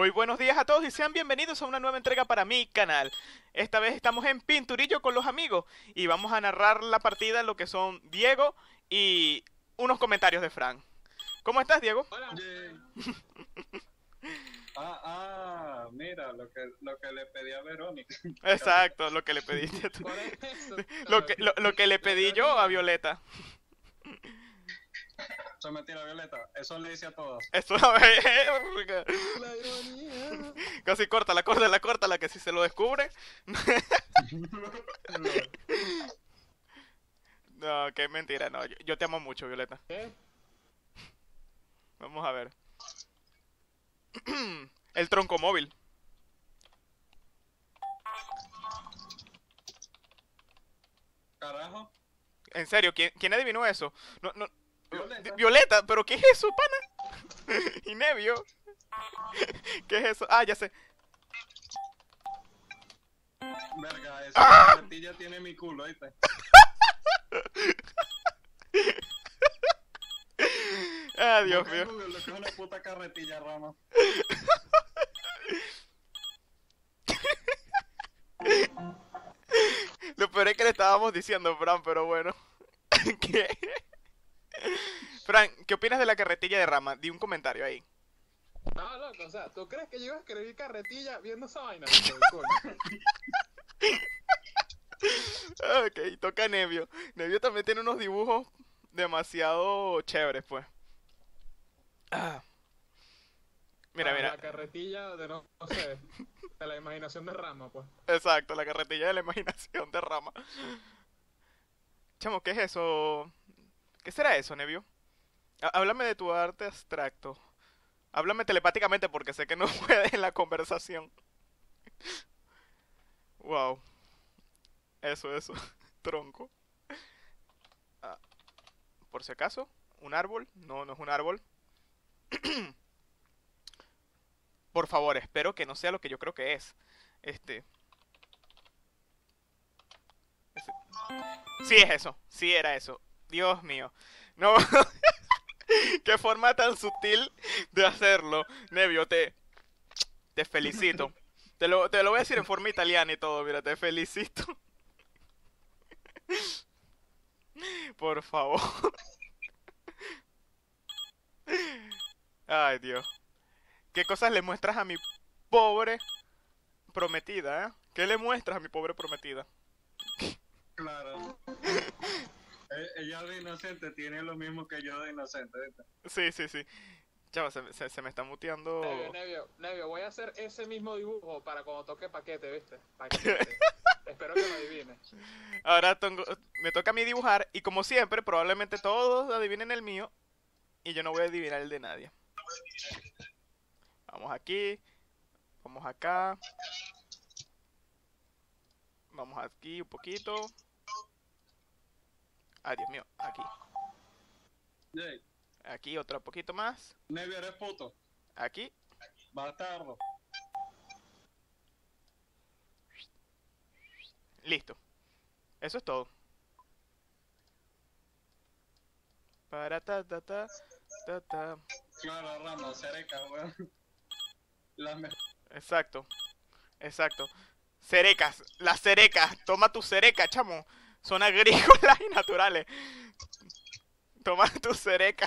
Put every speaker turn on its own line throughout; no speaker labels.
Muy buenos días a todos y sean bienvenidos a una nueva entrega para mi canal. Esta vez estamos en Pinturillo con los amigos y vamos a narrar la partida, lo que son Diego y unos comentarios de Fran. ¿Cómo estás, Diego?
Hola. Mira, lo que le pedí a Verónica.
Exacto, lo que le pediste tú.
Por eso.
Lo que le pedí yo a Violeta.
Eso es mentira, Violeta. Eso le dice a todos.
Eso
La ironía.
casi córtala, que si se lo descubre. No, qué mentira, no. Yo te amo mucho, Violeta.
¿Qué?
Vamos a ver. El tronco móvil.
Carajo.
En serio, ¿quién adivinó eso? No.
Violeta.
Violeta, ¿pero qué es eso, pana? Y Nevio. ¿Qué es eso? Ah, ya sé.
Verga, esa carretilla tiene mi culo, ¿viste?
Ah, Dios
Busca en
mío.
Google lo que es una puta carretilla, rama.
Lo peor es que le estábamos diciendo, Fran, pero bueno. ¿Qué? Fran, ¿qué opinas de la carretilla de rama? Di un comentario ahí.
No, loco, o sea, ¿tú crees que yo iba a escribir carretilla viendo esa vaina?
Ok, toca Nevio. Nevio también tiene unos dibujos demasiado chéveres, pues. Ah. Mira.
La carretilla de no sé, de la imaginación de Rama, pues.
Exacto, la carretilla de la imaginación de rama. Chamo, ¿qué es eso? ¿Qué será eso, Nevio? Háblame de tu arte abstracto. Háblame telepáticamente porque sé que no puedes en la conversación. Wow. Eso. Tronco. Ah, por si acaso, ¿un árbol? No, no es un árbol. Por favor, espero que no sea lo que yo creo que es. Ese- Sí es eso, sí era eso. Dios mío. No, qué forma tan sutil de hacerlo. Nevio, te felicito. Te lo voy a decir en forma italiana y todo, mira, te felicito. Por favor. Ay, Dios. ¿Qué cosas le muestras a mi pobre prometida, eh? ¿Qué le muestras a mi pobre prometida?
Claro. Ella de inocente tiene lo mismo que yo de inocente, ¿viste?
Sí. Chava, se me está muteando.
Nevio, voy a hacer ese mismo dibujo para cuando toque paquete, ¿viste? Paquete. Espero que lo adivines.
Ahora me toca a mí dibujar y como siempre, probablemente todos adivinen el mío y yo no voy a adivinar el de nadie. Vamos aquí, vamos acá, vamos aquí un poquito. Ay, Dios mío, aquí.
Jay,
Aquí otro poquito más.
Nevio, eres puto.
Aquí.
Bastardo.
Listo. Eso es todo. Para ta.
Claro, rama, cereca, weón. Las mejores.
Exacto. Cerecas, las cerecas. Toma tu cereca, chamo. Son agrícolas y naturales. Toma tu cereca.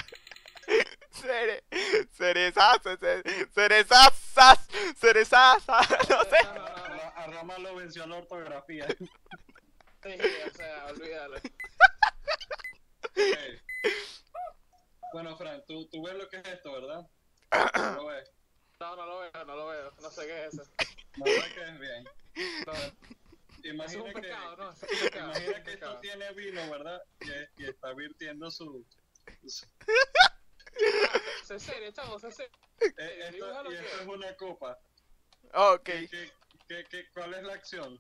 Cerezazas. No sé.
A Rama lo venció la ortografía.
Sí, o sea, olvídalo.
Okay. Bueno, Frank, tú ves lo que es esto, ¿verdad? ¿Lo ves?
No lo veo. No sé qué es eso.
No sé qué es bien.
No, eso es
Imagina
un
que,
pecado, ¿no? Eso es un pecado.
imagina que esto tiene vino, ¿verdad? Y está virtiendo su...
Sé serio, chavo, sé serio.
esto es una copa.
Ok.
¿Cuál es la acción?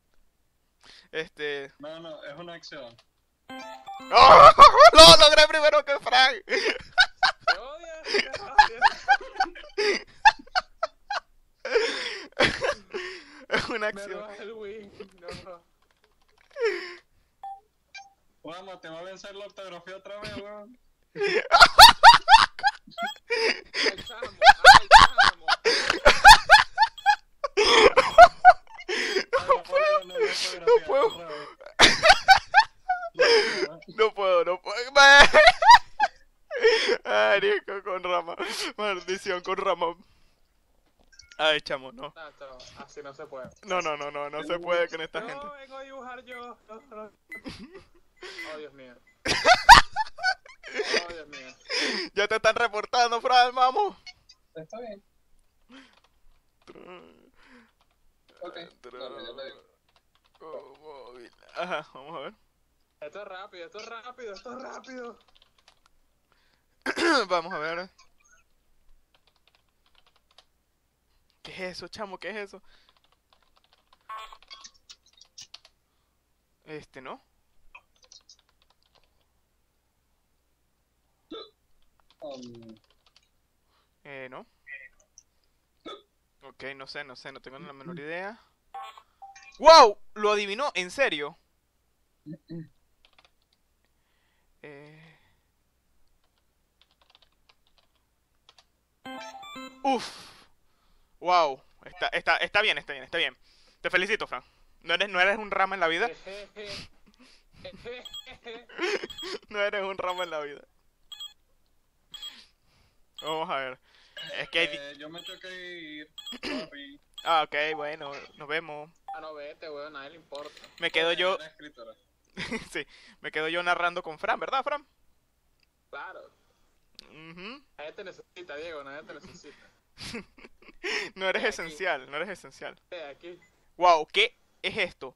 No, es una acción.
¡Oh! Lo logré primero que Frank.
Te odias.
Es una
Me
acción.
robas el win. No.
Vamos, te va a vencer la ortografía otra vez, weón.
Ay, chamo.
misión con Ramón. Ay, chamo, no.
No, chavo, así no se puede.
No se puede con esta gente.
No, vengo a dibujar yo. No. Oh, Dios mío. Oh, Dios mío.
Ya te están reportando, Fran, vamos.
Está bien. Ok, dale, ya te digo.
Ajá, vamos a ver.
Esto es rápido.
Vamos a ver. ¿Qué es eso, chamo? ¿Qué es eso? ¿No? No. Ok, no sé, no tengo ni la menor idea. ¡Wow! Lo adivinó, ¿en serio? Uf. Wow. Está bien. Te felicito, Fran. No eres un rama en la vida. No eres un rama en la vida. Vamos a ver. Es que
yo me tengo que ir. Sorry.
Ah, ok, bueno, nos vemos.
Ah, no, vete, weón, a nadie le importa.
Me quedo yo.
Era escritora.
Sí, me quedo yo narrando con Fran, ¿verdad, Fran?
Claro. Nadie te necesita, Diego, nadie te necesita.
No eres esencial, no eres esencial.
Aquí.
Wow, ¿qué es esto?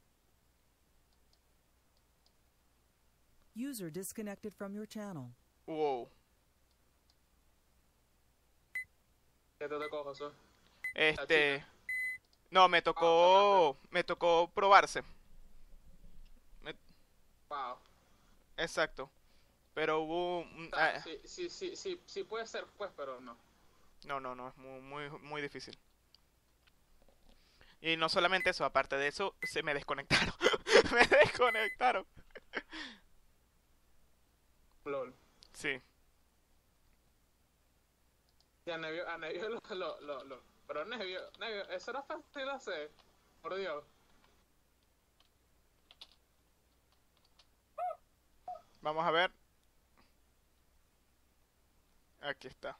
User disconnected from your channel.
Wow.
¿Qué te tocó, José?
No, me tocó probarse.
Wow.
Exacto. Pero hubo
sí puede ser, pues, pero no.
No, es muy difícil. Y no solamente eso, aparte de eso, se me desconectaron. Me desconectaron.
LOL.
Sí.
Y a Nevio pero Nevio, eso era fácil de hacer. Por Dios.
Vamos a ver. Aquí está.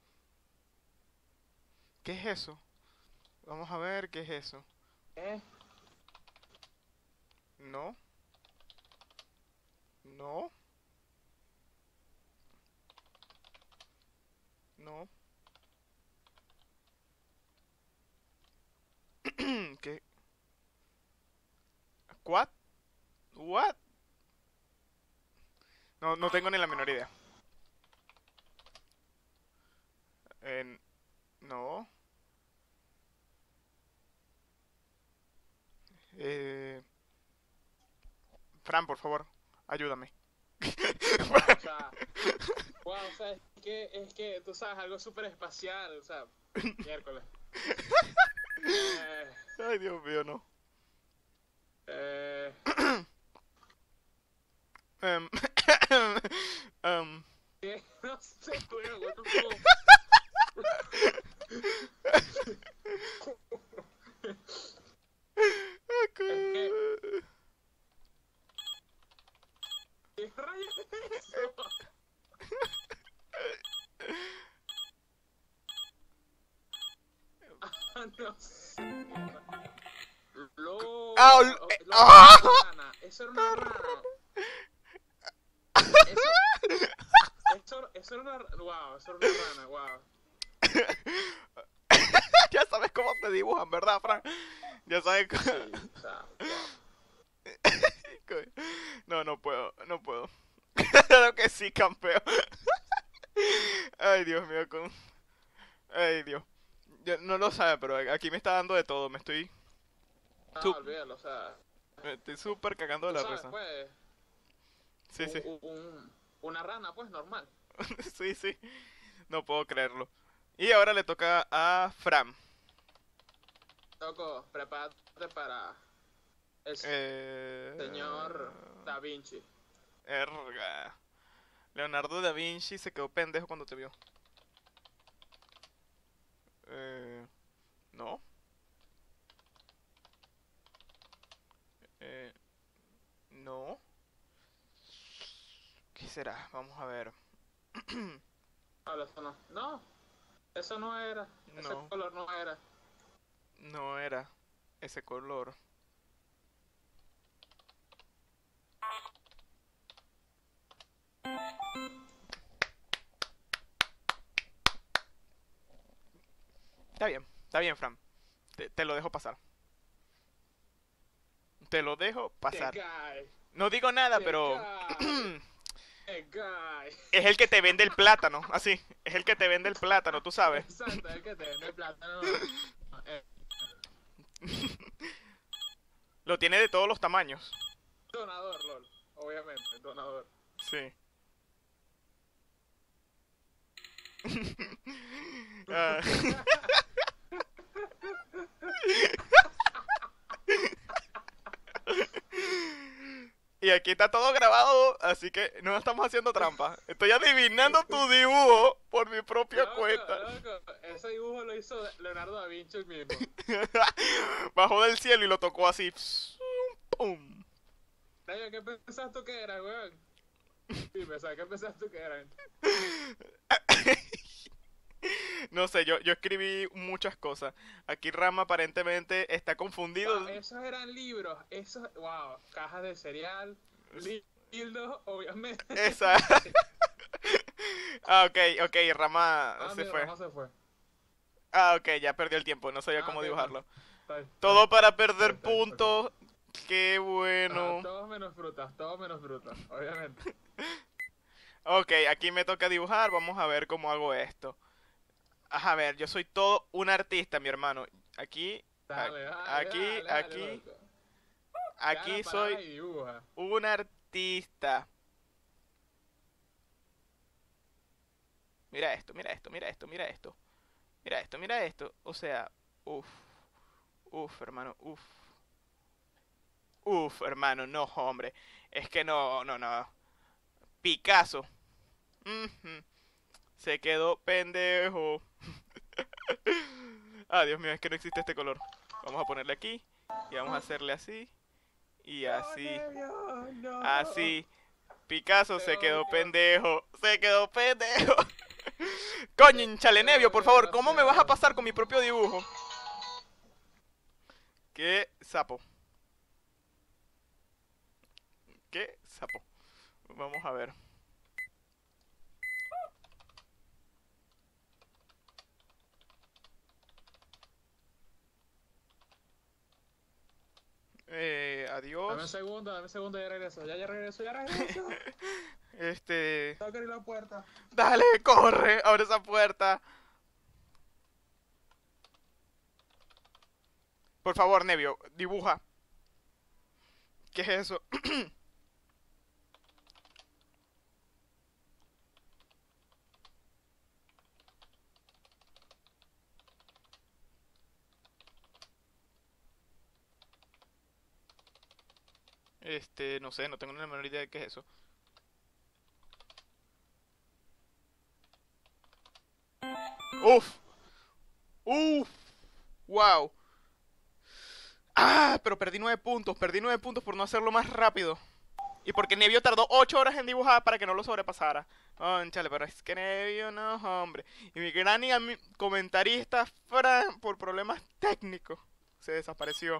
¿Qué es eso? Vamos a ver qué es eso. No. No. No. ¿Qué? ¿What? ¿What? No tengo ni la menor idea. No. Fran, por favor, ayúdame.
O sea, es que tú sabes, algo súper espacial, o sea, miércoles.
Ay, Dios mío, no.
No sé, güey, ¿qué rayos es eso? No sé. Eso era una rana. Eso era una rana. Wow, eso era una rana, wow.
Ya sabes cómo se dibujan, ¿verdad, Fran? Ya sabes cómo...
Sí, o sea, wow.
No puedo. Claro que sí, campeón. Ay, Dios mío, Ay, Dios. No lo sabe, pero aquí me está dando de todo. Me estoy...
No, olvídalo, o sea...
Me estoy súper cagando de la risa.
Pues,
sí.
Una rana, pues, normal.
Sí. No puedo creerlo. Y ahora le toca a Fran.
Loco, prepárate para el señor Da Vinci.
Erga. Leonardo da Vinci se quedó pendejo cuando te vio. No. No. ¿Qué será? Vamos a ver.
Eso no. No. Eso no era. Ese
No.
color no era.
No era ese color. Está bien, Fran. Te lo dejo pasar. Te lo dejo pasar.
The guy.
No digo nada,
The
pero
guy. The guy.
es el que te vende el plátano, así. Es el que te vende el plátano, tú sabes.
Exacto, el que te vende el plátano.
Lo tiene de todos los tamaños.
Donador, LOL. Obviamente, donador.
Sí. Ah. Y aquí está todo grabado, así que no estamos haciendo trampa. Estoy adivinando tu dibujo por mi propia cuenta.
Loco, ese dibujo lo hizo Leonardo da Vinci el mismo.
Bajó del cielo y lo tocó así. ¡Pum!
Dayo, ¿qué pensás tú que era, weón? Dime, ¿sabes qué pensás tú que era?
No sé, yo escribí muchas cosas. Aquí Rama aparentemente está confundido.
Wow, esos eran libros, esos, wow, cajas de cereal, dildos, obviamente.
Esa. Ah, ok, Rama se
mira,
fue.
Rama se fue.
Ah, ok, ya perdió el tiempo, no sabía cómo
Ok,
dibujarlo.
Está bien,
Todo para
está
perder
bien, está bien,
puntos. Qué bueno.
Todos menos frutas, obviamente.
Ok, aquí me toca dibujar, vamos a ver cómo hago esto. A ver, yo soy todo un artista, mi hermano. Aquí,
Dale,
aquí,
dale,
aquí,
loco.
aquí
Cada parada y
soy
dibuja.
un artista. Mira esto, mira esto, mira esto, mira esto. Mira esto, mira esto. O sea, hermano, hermano, no, hombre. Es que no. Picasso. Ujú. Se quedó pendejo. Ah, Dios mío, es que no existe este color. Vamos a ponerle aquí. Y vamos a hacerle así. Y así.
No.
Así. Picasso se quedó
odio.
pendejo. Se quedó pendejo. Coño, hinchale Nevio, por favor. ¿Cómo me vas a pasar con mi propio dibujo? Qué sapo. Qué sapo. Vamos a ver. Adiós.
Dame un segundo, ya regreso. Tengo que abrir la puerta.
Dale, corre, abre esa puerta. Por favor, Nevio, dibuja. ¿Qué es eso? No sé, no tengo ni la menor idea de qué es eso. Uf. Uf. Wow. Ah, pero perdí 9 puntos. Perdí 9 puntos por no hacerlo más rápido. Y porque Nevio tardó 8 horas en dibujar para que no lo sobrepasara. Chale, pero es que Nevio no, hombre. Y mi gran comentarista, Fran, por problemas técnicos, se desapareció.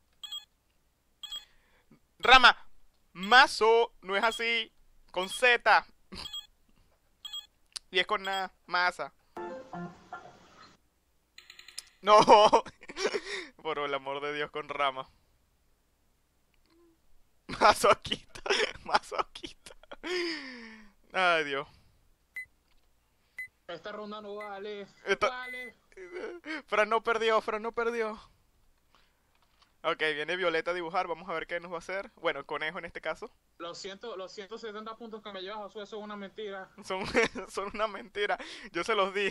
Rama, mazo, no es así. Con Z. Y es con nada, masa. No. Por el amor de Dios, con Rama. Masoquista. Masoquista. Ay, Dios.
Esta ronda no vale.
Vale. Fran no perdió, Fran no perdió. Ok, viene Violeta a dibujar, vamos a ver qué nos va a hacer. Bueno, el conejo en este caso.
Los 170 puntos que me llevas, Josué, son una mentira.
Son una mentira. Yo se los di.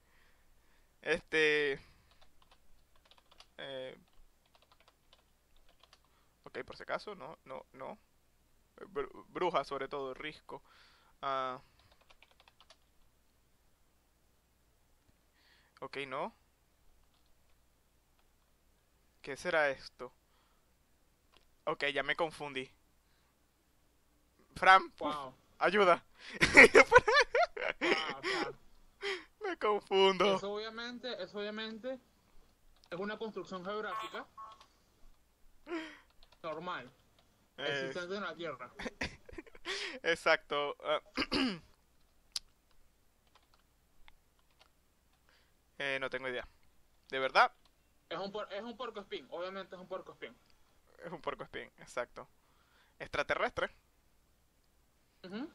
Ok, por si acaso, no. Bruja, sobre todo, Risco. Ok, no. ¿Qué será esto? Ok, ya me confundí. Fran,
Wow.
ayuda.
Wow.
Me confundo.
Eso obviamente es una construcción geográfica normal, existente en la Tierra.
Exacto. No tengo idea. ¿De verdad?
Es un puercoespín, obviamente es un puercoespín.
Es un puercoespín, exacto. ¿Extraterrestre?
Ujú.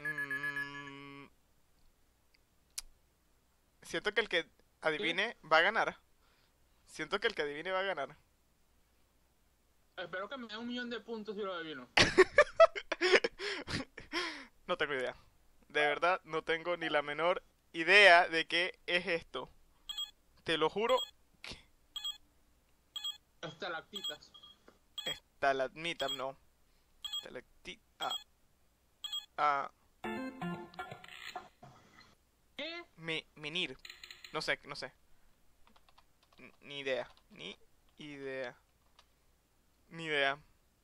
Siento que el que adivine va a ganar. Siento que el que adivine va a ganar.
Espero que me dé 1.000.000 de puntos si lo adivino.
No tengo idea. De verdad, no tengo ni la menor idea de qué es esto. Te lo juro.
Estalactitas.
Estalagmita, no. Estalactita.
¿Qué?
Menir. No sé. Ni idea. Ni idea.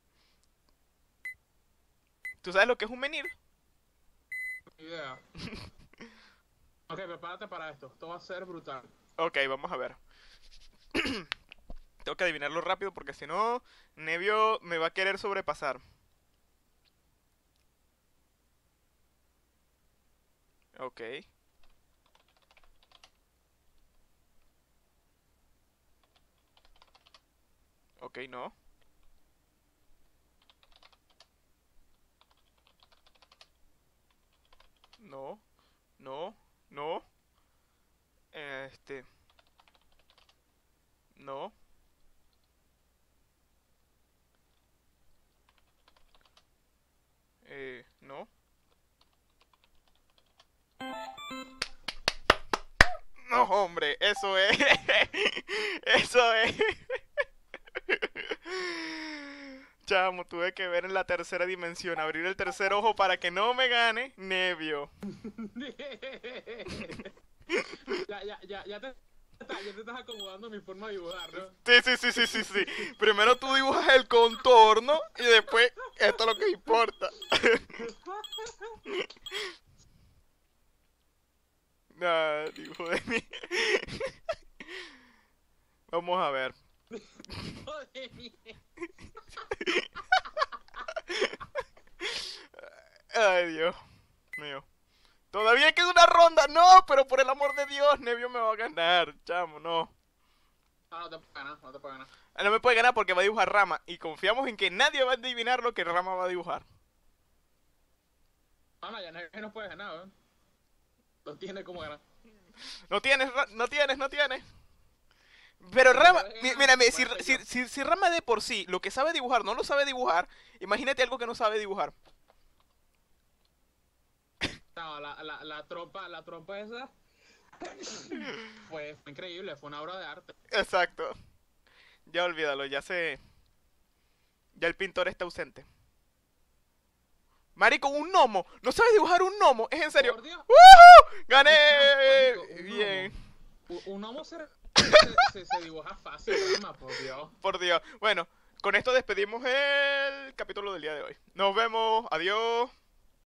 ¿Tú sabes lo que es un menir?
Ni idea. Ok, prepárate para esto. Esto va a ser brutal.
Ok, vamos a ver. Tengo que adivinarlo rápido porque si no, Nevio me va a querer sobrepasar. Ok. Ok, no. No. No. No. No. No. No, hombre, eso es. Eso es. Chamo, tuve que ver en la tercera dimensión, abrir el tercer ojo para que no me gane Nevio.
Ya te estás acomodando a mi forma de dibujar, ¿no?
Sí. Primero tú dibujas el contorno y después esto es lo que importa. Nah, dibujo de mí. Vamos a ver. Ay, Dios mío. Todavía queda una ronda. No, pero por el amor de Dios, Nevio me va a ganar. Chamo, no.
No te puede ganar, no te puede ganar.
No me puede ganar porque va a dibujar Rama. Y confiamos en que nadie va a adivinar lo que Rama va a dibujar.
No, ya no puede ganar, ¿eh? No tiene cómo ganar.
No tienes. Pero Rama, mira, si Rama de por sí lo que sabe dibujar no lo sabe dibujar, imagínate algo que no sabe dibujar.
No, la trompa esa fue increíble, fue una obra de arte.
Exacto. Ya olvídalo, ya el pintor está ausente. Marico, un gnomo. ¿No sabes dibujar un gnomo? ¿Es en serio?
Por Dios.
¡Gané!
Un
Bien.
Un gnomo se dibuja fácil, Rama, por Dios.
Por Dios. Bueno, con esto despedimos el capítulo del día de hoy. Nos vemos. Adiós.